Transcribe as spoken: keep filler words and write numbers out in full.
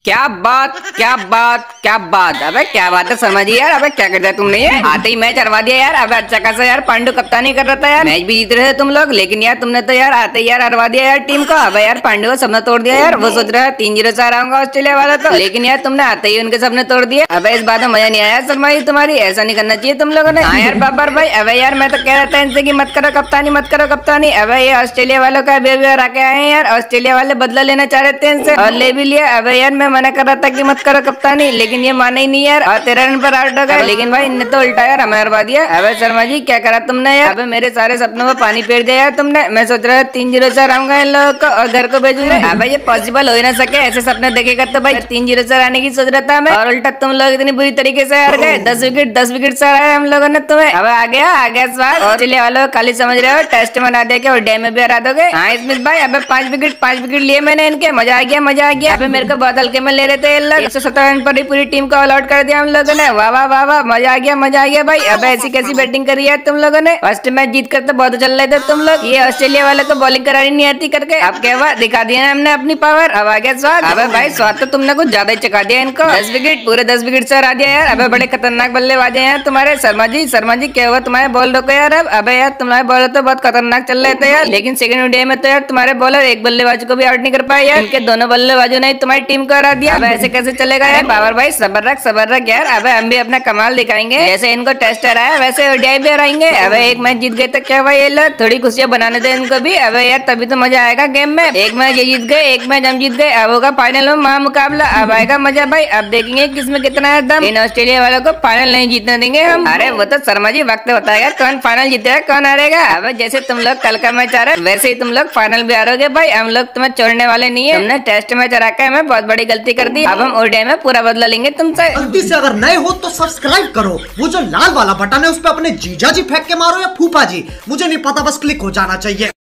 क्या बात क्या बात क्या बात। अबे क्या बात है शर्मा जी यार। अबे क्या कर दिया तुमने ये आते ही मैच हरवा दिया यार। अबे अच्छा खासा यार पांडु कप्तानी कर रहा था यार, मैच भी जीत रहे थे तुम लोग, लेकिन यार तुमने तो यार आते ही यार हरवा दिया यार टीम को। अबे यार पांडु का सपना तोड़ दिया यार। वो सोच रहा है तीन जीरो से हराऊंगा ऑस्ट्रेलिया वाला को, लेकिन यार तुमने आते ही उनके सपने तोड़ दिए। अबे इस बात में मजा नहीं आया शर्मा जी तुम्हारी, ऐसा नहीं करना चाहिए तुम लोगों ने। हाँ यार बाबर भाई। अबे यार मैं तो कह रहा था इनसे कि मत करो कप्तानी मत करो कप्तानी। अबे ये ऑस्ट्रेलिया वालों का बिहेवियर आके आए हैं यार, ऑस्ट्रेलिया वाले बदला लेना चाह रहे थे इनसे और ले भी लिया। अबे यार मैं मना कर रहा था कि मत करो कप्तानी, लेकिन ये माने ही नहीं यार और तेरह रन पर आउट हो गए। लेकिन भाई इनने तो उल्टा यार हमें हरवा दिया। अबे शर्मा जी क्या करा तुमने यार। अबे मेरे सारे सपनों में पानी फेर दिया यार तुमने। मैं सोच रहा था तीन जीरो से हराऊंगा इन लोगों को और घर को भेजूंगा। अबे ये पॉसिबल हो ही ना सके, ऐसे सपने देखेगा तो भाई तीन जीरो से हराने की सोच रहा था मैं, और उल्टा तुम लोग इतनी बुरी तरीके से हार गए। दस विकेट दस विकेट से हराया हम लोगों ने तुम्हें। अब आ गया आ गया स्वाद। ऑस्ट्रेलिया वालों खाली समझ रहे हो टेस्ट में ना दे के और डे में भी हरा दोगे। हाँ स्मिथ भाई। अबे पांच विकेट पांच विकेट लिए मैंने इनके, मजा आ गया मजा आ गया। अबे मेरे को बहुत हल्के में ले रहे थे ये लोग। एक सौ सत्रह रन पर ही पूरी टीम को ऑल आउट कर दिया हम लोगों ने। वाह वाह वाह वाह मजा आ गया मजा आ गया भाई। अब ऐसी कैसी बैटिंग करी है तुम लोगों ने। फर्स्ट मैच जीत कर तो बहुत चल रहे थे तुम लोग, ये ऑस्ट्रेलिया वाले को बॉलिंग करानी नहीं आती करके अब क्या हुआ, दिखा दिया हमने अपनी पावर। अब आ गया स्वाद। अबे भाई स्वाद तो तुमने कुछ ज्यादा ही चका दिया इनको। दस विकेट पूरे दस विकेट से हरा दिया यार। अबे बड़े खतरनाक बल्लेबाज हैं यार तुम्हारे। शर्मा जी शर्मा जी क्या हुआ तुम्हारे बॉल रोको यार अब। अबे यार तुम्हारे बॉलर तो बहुत खतरनाक चल रहे थे यार, लेकिन सेकंड डे में तो यार तुम्हारे बॉलर एक बल्लेबाज को भी आउट नहीं कर पाए यार। इनके दोनों बल्लेबाजों ने तुम्हारी टीम को हरा दिया। अब ऐसे कैसे चलेगा यार। बाबर भाई सबर रख सबर रख यार। अबे हम भी अपना कमाल दिखाएंगे, जैसे इनको टेस्ट हराया वैसे ओडीआई भी हराएंगे। अबे एक मैच जीत गए तो क्या हुआ, ये लोग थोड़ी खुशियां बनाने दे इनको भी। अबे यार तभी तो मजा आएगा गेम में। एक मैच ये जीत गए एक मैच हम जीत गए, अब होगा फाइनल में महा मुकाबला। अब आएगा मजा भाई। अब देखेंगे किसमें कितना है दम। इन ऑस्ट्रेलिया वालों को फाइनल नहीं जीतने देंगे हम। अरे वो तो शर्मा जी वक्त बताएगा कौन फाइनल जीतेगा कौन हारेगा। अब जैसे तुम लोग कल का मैच आ रहा है वैसे ही तुम लोग फाइनल भी हारोगे भाई। हम लोग तुम्हें छोड़ने वाले नहीं है। तुमने टेस्ट मैच हरा के हमें बहुत बड़ी गलती कर दी, अब हम ओडीआई में पूरा बदला लेंगे तुमसे। गलती से अगर नए हो तो सब्सक्राइब करो, वो जो लाल वाला बटन है उस पर अपने जीजा जी फेंक के मारो या फूफा जी, मुझे नहीं पता, बस क्लिक हो जाना चाहिए।